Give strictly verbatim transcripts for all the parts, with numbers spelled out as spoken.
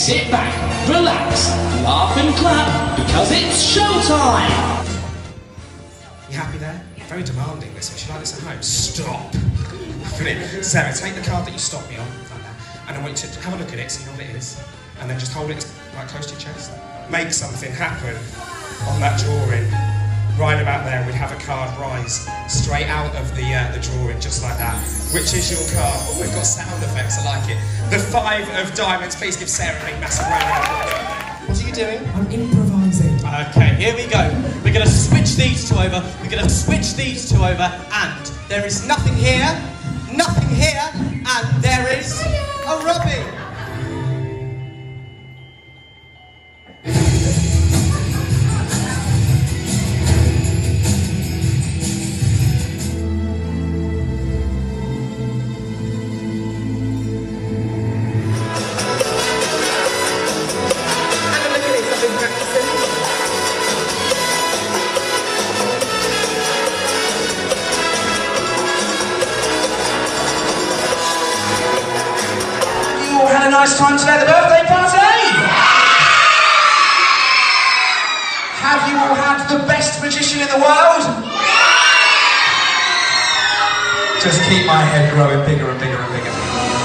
sit back, relax, laugh and clap, because it's showtime! You happy there? Very demanding this. Would you like this at home? Stop! Brilliant. Sarah, take the card that you stopped me on, like that, and I want you to have a look at it, see what it is, and then just hold it like close to your chest. Make something happen on that drawing. Right about there, we'd have a card rise straight out of the uh, the drawing, just like that. Which is your card? Oh, we've got sound effects, I like it. The five of diamonds. Please give Sarah a massive round of applause. What are you doing? I'm improvising. Okay, here we go. We're going to switch these two over, we're going to switch these two over, and there is nothing here, nothing here, and there is a Robbie. Nice time today at the birthday party! Have you all had the best magician in the world? Just keep my head growing bigger and bigger and bigger.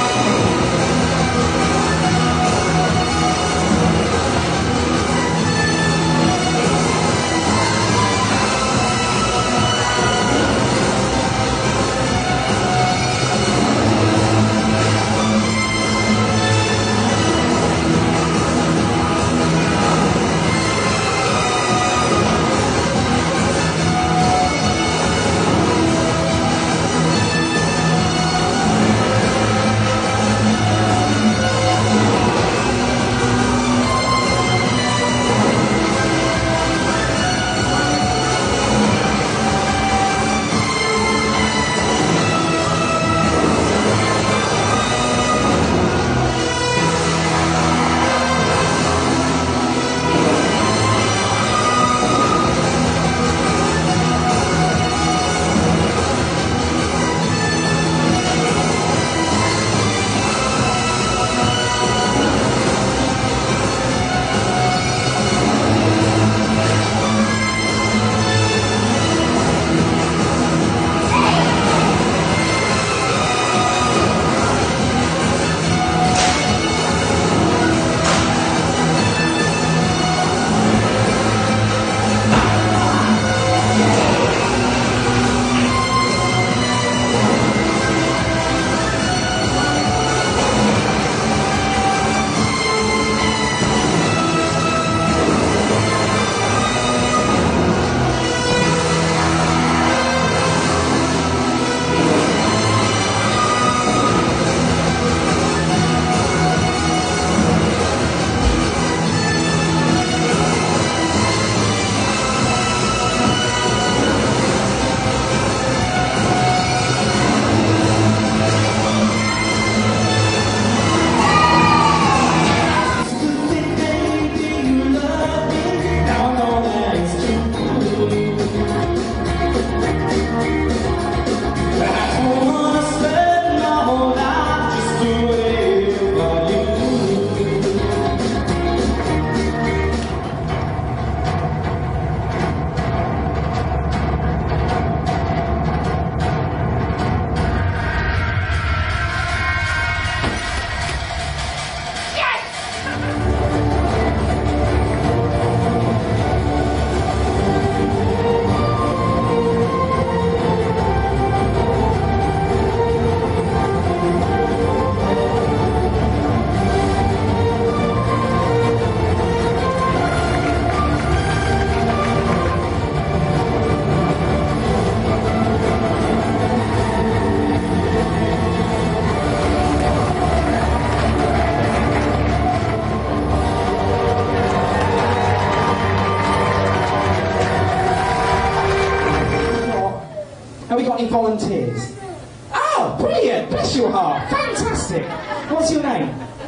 Volunteers. Oh, brilliant! Bless your heart. Fantastic. What's your name?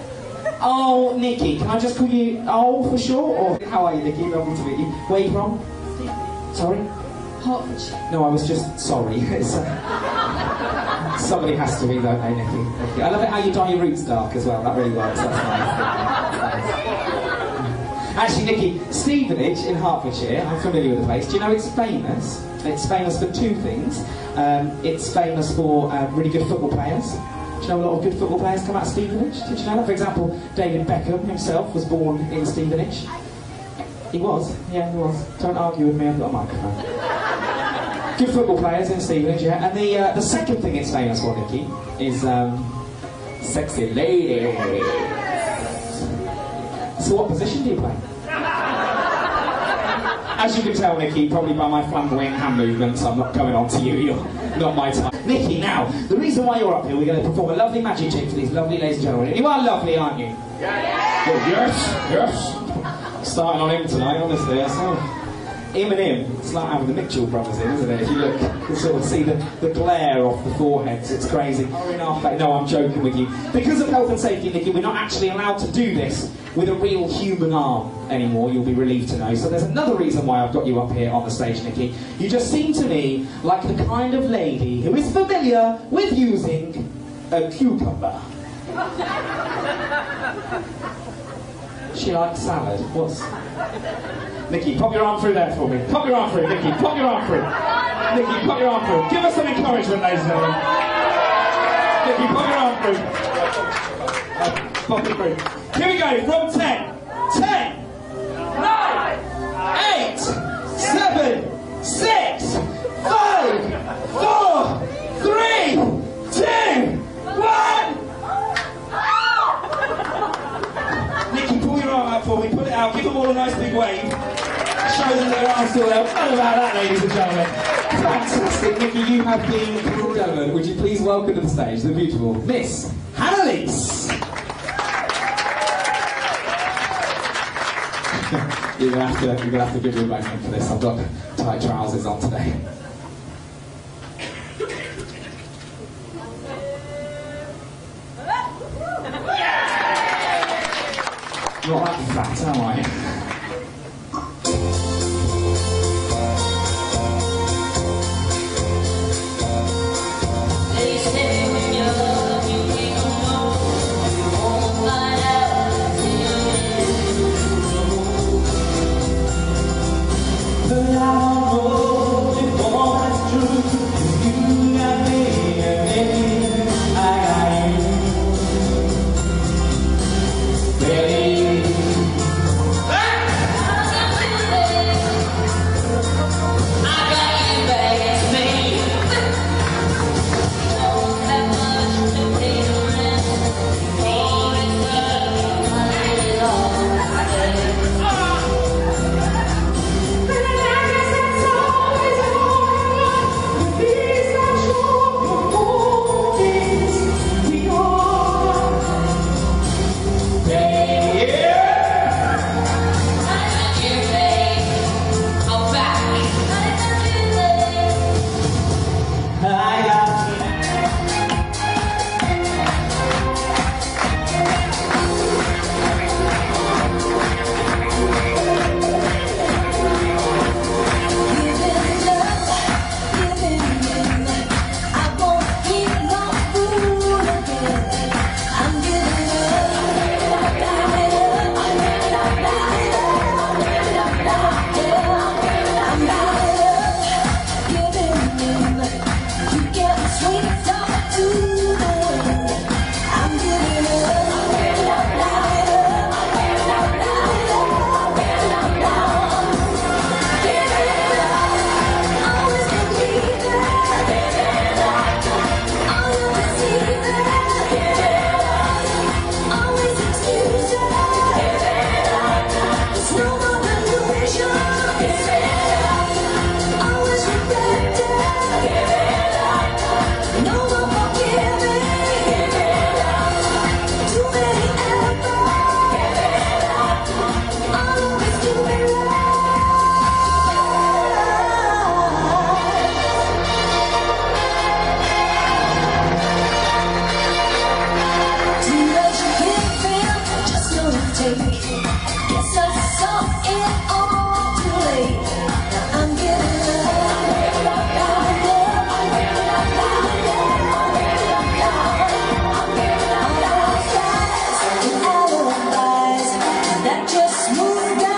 Oh, Nikki. Can I just call you Oh for short? Or how are you, Nikki? Lovely to meet you. Where are you from? Sorry? Hertfordshire. No, I was just sorry. It's, uh, somebody has to be, don't they, Nikki? I love it how you dye your roots dark as well. That really works. That's nice. Actually, Nikki, Stevenage in Hertfordshire, I'm familiar with the place. Do you know it's famous? It's famous for two things. Um, it's famous for uh, really good football players. Do you know a lot of good football players come out of Stevenage? Did you know that? For example, David Beckham himself was born in Stevenage. He was, yeah, he was. Don't argue with me, I've got a microphone. Good football players in Stevenage, yeah. And the uh, the second thing it's famous for, Nikki, is um, sexy ladies. So what position do you play? As you can tell, Nikki, probably by my flamboyant hand movements, I'm not going on to you, you're not my type. Nikki, now, the reason why you're up here, we're going to perform a lovely magic trick for these lovely ladies and gentlemen. And you are lovely, aren't you? Yeah. Well, yes, yes. Starting on him tonight, honestly, that's all. Him and him, it's like having the Mitchell brothers in, isn't it? If you look, you can sort of see the, the glare off the foreheads, it's crazy. No, I'm joking with you. Because of health and safety, Nikki, we're not actually allowed to do this with a real human arm anymore, you'll be relieved to know. So there's another reason why I've got you up here on the stage, Nikki. You just seem to me like the kind of lady who is familiar with using a cucumber. She likes salad. What's... Nikki, pop your arm through there for me. Pop your arm through, Nikki. Pop your arm through. Nikki, pop your arm through. Give us some encouragement, ladies and gentlemen. Nikki, pop your arm through. Uh, pop it through. Here we go, from ten. ten, nine, eight, seven, six, five, four, three, two, one. Nikki, pull your arm out for me, put it out, give them all a nice big wave. Show them that their arm's still there. What about that, ladies and gentlemen? Fantastic, Nikki, you have been, ladies and gentlemen, would you please welcome to the stage the beautiful Miss Hannah-Lise. You're gonna have to, you're gonna have to give me a moment for this. I've got tight trousers on today. Not that fat, am I? That just moved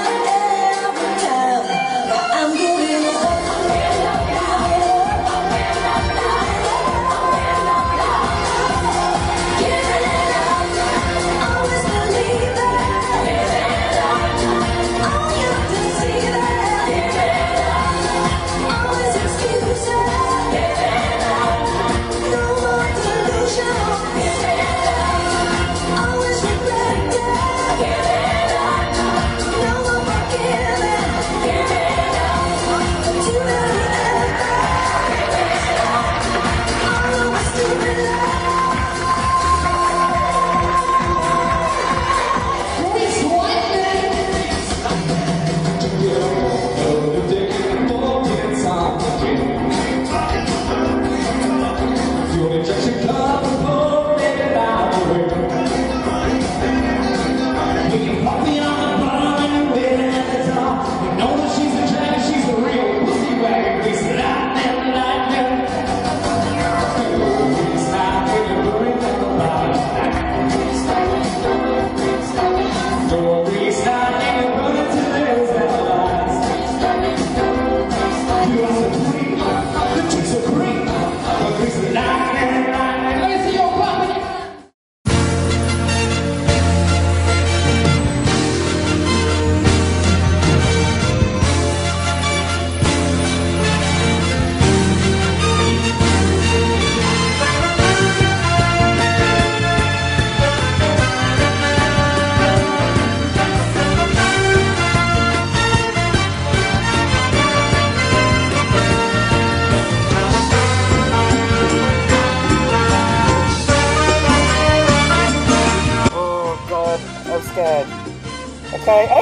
Okay. Oh,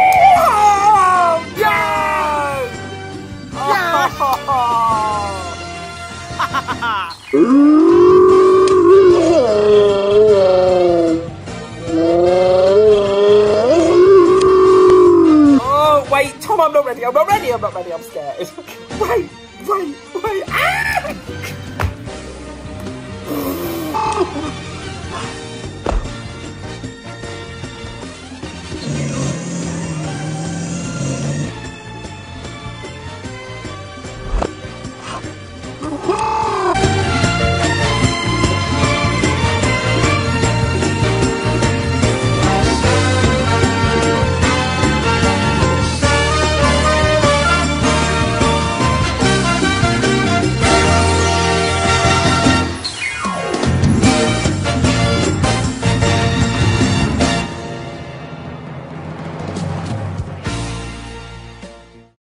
no! Oh, wait, Tom, I'm not ready. I'm not ready. I'm not ready. I'm scared. Wait, wait.